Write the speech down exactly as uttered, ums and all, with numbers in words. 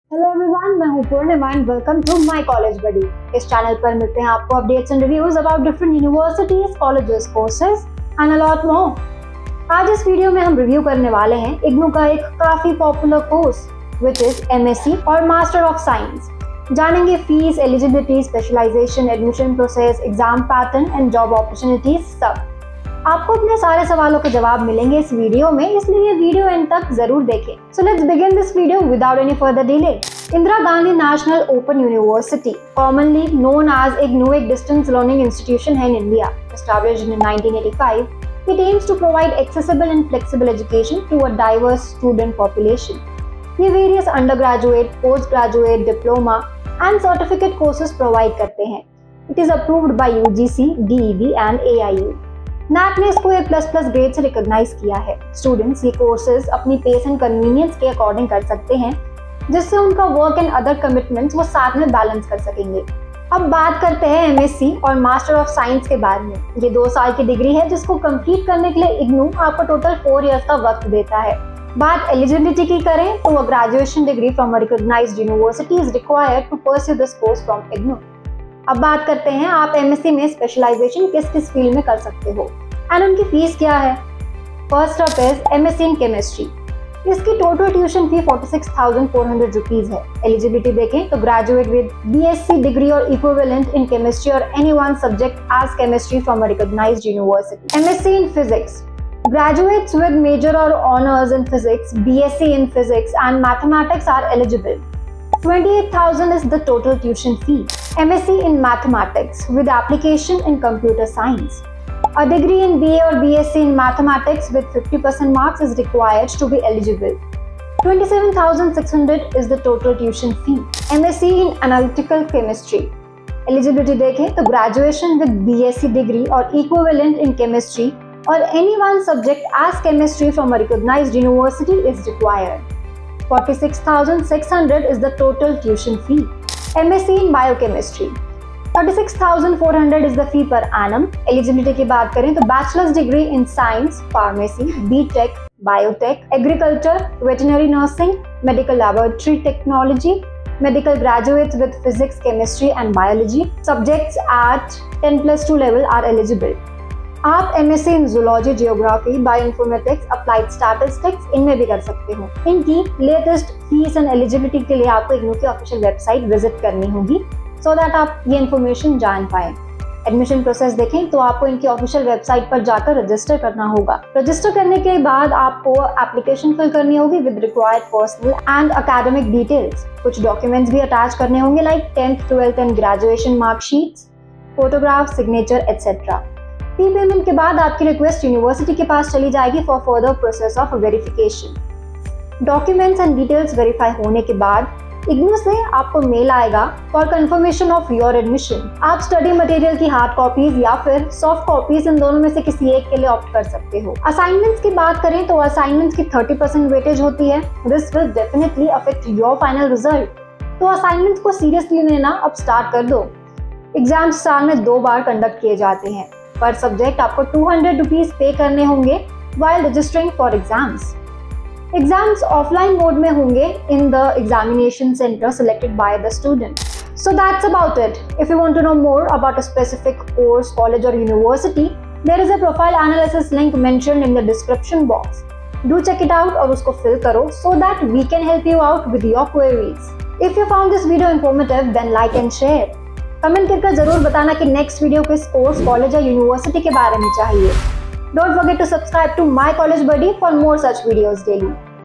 Hello everyone, मैं हूं Purnima and welcome to my college buddy. इस चैनल पर मिलते हैं आपको updates and reviews about different universities, colleges, courses and a lot more. आज इस वीडियो में हम रिव्यू करने वाले हैं इग्नू का एक काफी popular course which is MSc और मास्टर ऑफ साइंस। जानेंगे fees, eligibility, specialisation, admission process, exam pattern and job opportunities सब। आपको अपने सारे सवालों के जवाब मिलेंगे इस वीडियो में, इसलिए वीडियो एंड तक जरूर देखें। So let's begin this video without any further delay. Indira Gandhi national open university, commonly known as IGNOU, एक distance learning institution है in India, established in nineteen eighty-five. It aims to provide accessible and flexible education to a diverse student population. ये various undergraduate, postgraduate, diploma and certificate courses provide करते हैं. It is approved by U G C, D E B and A I U. NAAC ने इसको A plus plus grade से recognise किया है। Students ये courses अपनी पेस एंड कन्वीनियंस के अकॉर्डिंग कर सकते हैं, जिससे उनका वर्क एंड अदर कमिटमेंट्स वो साथ में बैलेंस कर सकेंगे। अब बात करते हैं एमएससी और मास्टर ऑफ साइंस के बारे में। ये दो साल की डिग्री है जिसको कंप्लीट करने के लिए इग्नू आपको टोटल फोर इयर्स का वक्त देता है। बात एलिजिबिलिटी की करें तो a graduation degree from a recognised university is required to pursue this course from IGNOU. अब बात करते हैं आप एमएससी में स्पेशलाइजेशन किस किस फील्ड में कर सकते हो एंड उनकी फीस क्या है। First up is MSc in chemistry. इसकी टोटल ट्यूशन फी छियालीस हज़ार चार सौ रुपीस है। एलिजिबिलिटी देखें तो ग्रेजुएट विद बीएससी डिग्री और इक्विवेलेंट इन केमिस्ट्री और any one subject as chemistry from a recognised university. MSc in physics, graduates with major or honors in physics, B S c in physics and mathematics are eligible. twenty-eight thousand is the total tuition fee. M S c in mathematics with application in computer science. A degree in B A or B S c in mathematics with fifty percent marks is required to be eligible. twenty-seven thousand six hundred is the total tuition fee. M S c in analytical chemistry. Eligibility देखें तो graduation with B S c degree or equivalent in chemistry or any one subject as chemistry from a recognized university is required. forty-six thousand six hundred is the total tuition fee. M S c in biochemistry. thirty-six thousand four hundred is the fee per annum. Eligibility की बात करें तो bachelor's degree in science, pharmacy, B Tech, biotech, agriculture, veterinary nursing, medical laboratory technology, medical graduates with physics, chemistry and biology subjects at ten plus two level are eligible. आप MSc in zoology, geography, bioinformatics, applied statistics इनमें भी कर सकते हो। इनकी latest fees and eligibility के लिए आपको इग्नू की ऑफिशियल वेबसाइट विजिट करनी होगी सो दैट आप ये इन्फॉर्मेशन जान पाए। एडमिशन प्रोसेस देखें तो आपको इनकी ऑफिशियल वेबसाइट पर जाकर रजिस्टर करना होगा। रजिस्टर करने के बाद आपको एप्लीकेशन फिल करनी होगी with required personal and academic details. कुछ डॉक्यूमेंट्स भी अटैच करने होंगे like tenth, twelfth and graduation marksheets, photograph, signature etcetera. Fee payment के बाद आपकी रिक्वेस्ट यूनिवर्सिटी के पास चली जाएगी for further process of verification. Documents and details verify होने के बाद इग्नू से आपको मेल आएगा for confirmation of your admission. आप स्टडी मटेरियल की हार्ड कॉपीज या फिर सॉफ्ट कॉपीज इन दोनों में से किसी एक के लिए ऑप्ट कर सकते हो। असाइनमेंट्स की बात करें तो असाइनमेंट्स की थर्टी परसेंट वेटेज होती है। This will definitely affect your final result, तो असाइनमेंट्स को सीरियसली लेना अब स्टार्ट कर दो। एग्जाम्स साल में दो बार कंडक्ट किए जाते हैं। पर सब्जेक्ट आपको टू हंड्रेड रुपीज पे करने होंगे while registering for exams. Exams offline mode में होंगे in the examination center selected by the student. So that's about it. If you want to know more about a specific course, college or university, there is a profile analysis link mentioned in the description box. Do check it out और उसको fill करो so that we can help you out with your queries. If you found this video informative, then like and share. Comment करके जरूर बताना कि next video किस course, college या university के बारे में चाहिए। Don't forget to subscribe to my college buddy for more such videos daily.